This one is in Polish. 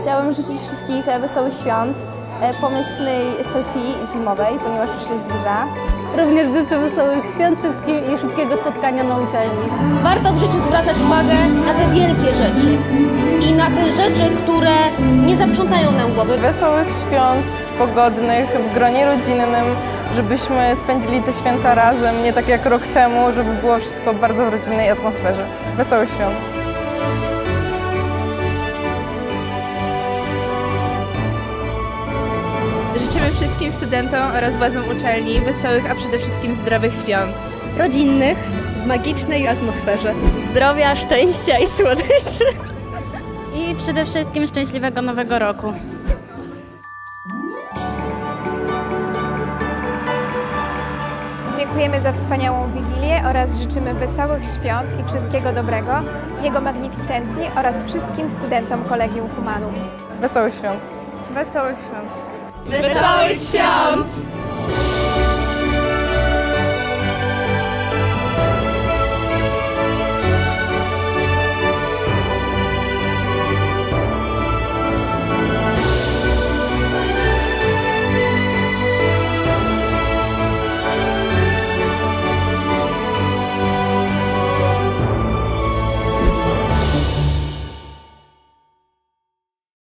Chciałabym życzyć wszystkich wesołych świąt, pomyślnej sesji zimowej, ponieważ już się zbliża. Również życzę wesołych świąt wszystkim i szybkiego spotkania na uczelni. Warto w życiu zwracać uwagę na te wielkie rzeczy i na te rzeczy, które nie zaprzątają nam głowy. Wesołych świąt, pogodnych, w gronie rodzinnym, żebyśmy spędzili te święta razem, nie tak jak rok temu, żeby było wszystko bardzo w rodzinnej atmosferze. Wesołych świąt! Życzymy wszystkim studentom oraz władzom uczelni wesołych, a przede wszystkim zdrowych świąt. Rodzinnych, w magicznej atmosferze. Zdrowia, szczęścia i słodyczy. I przede wszystkim szczęśliwego Nowego Roku. Dziękujemy za wspaniałą Wigilię oraz życzymy wesołych świąt i wszystkiego dobrego Jego Magnificencji oraz wszystkim studentom Collegium Humanum. Wesołych świąt! Wesołych świąt! Wesołych świąt!